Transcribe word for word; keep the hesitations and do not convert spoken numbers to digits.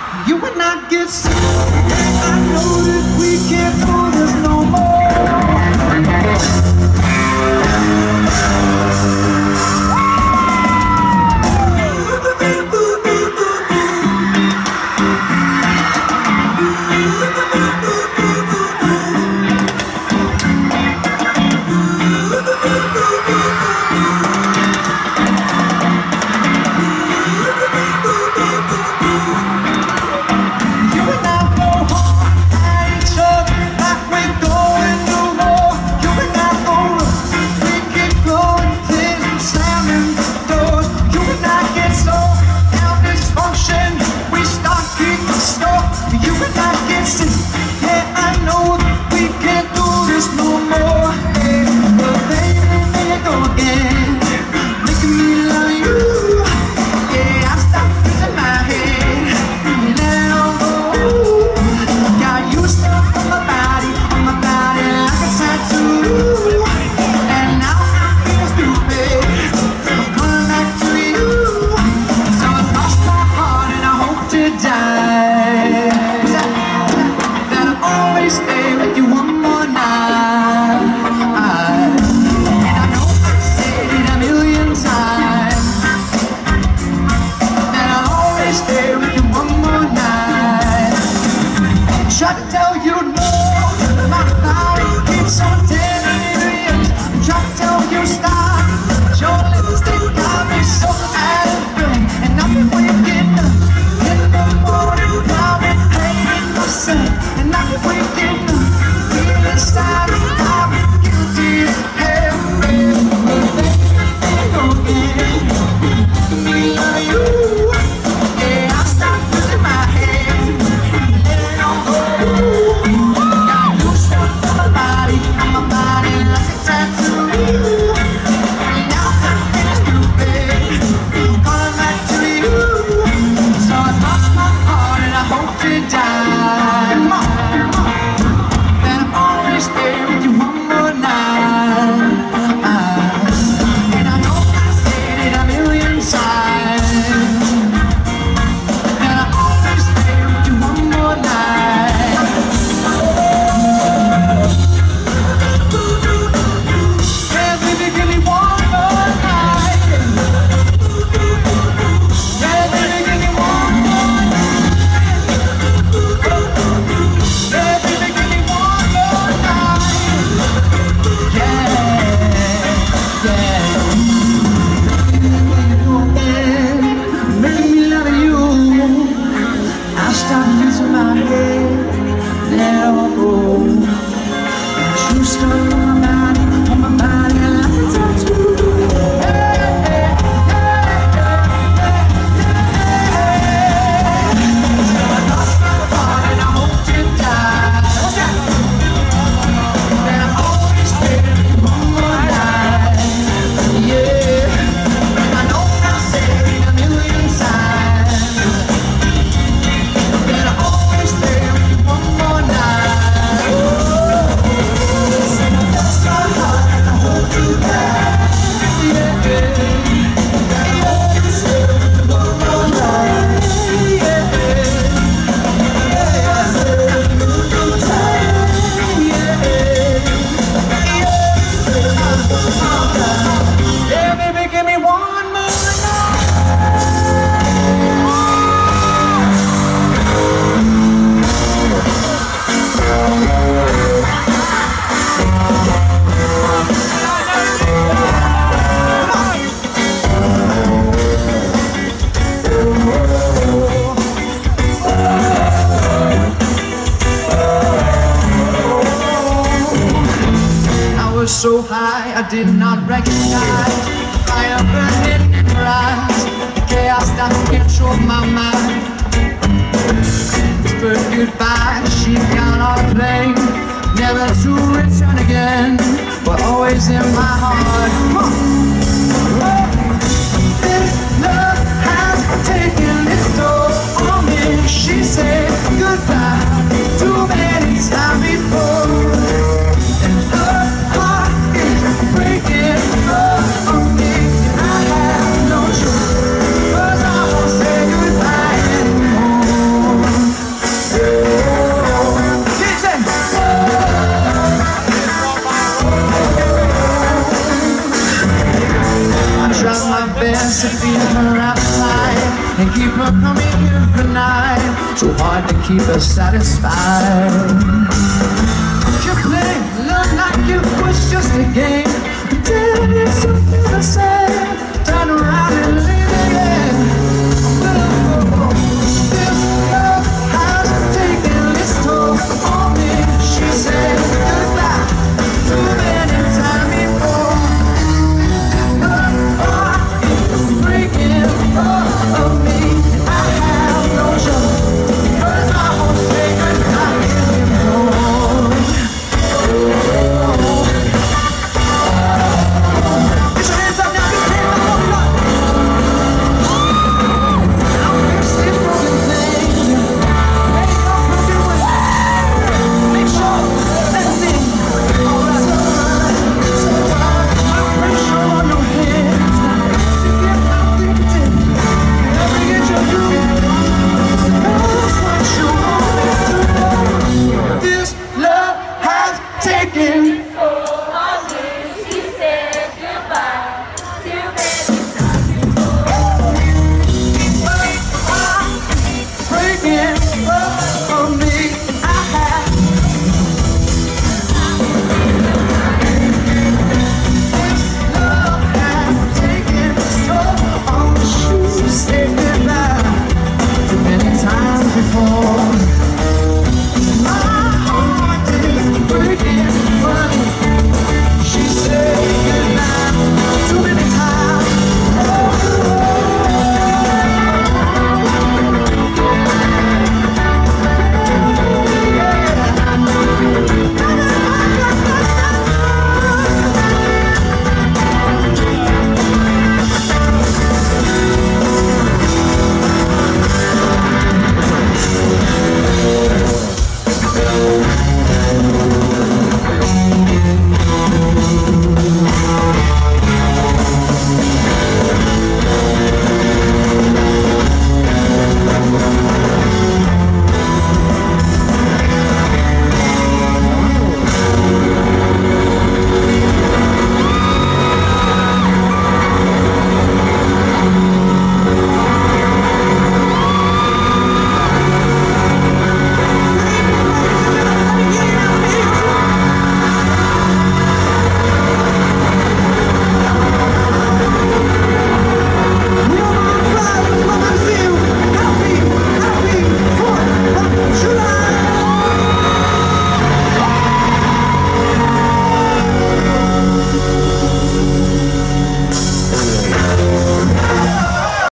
You and I get sick. I know that we can't do this no more. So high, I did not recognize the fire burning in her eyes, the chaos that controlled my mind. Whispered goodbye, she got on a plane, never to return again, but always in my heart. This love has taken its toll on me. She said goodbye too many times before. I have no choice, 'cause I won't say goodbye anymore. and keep her coming every night. So hard to keep her satisfied. You play love like it was just a game. Did it something to say? Turn around and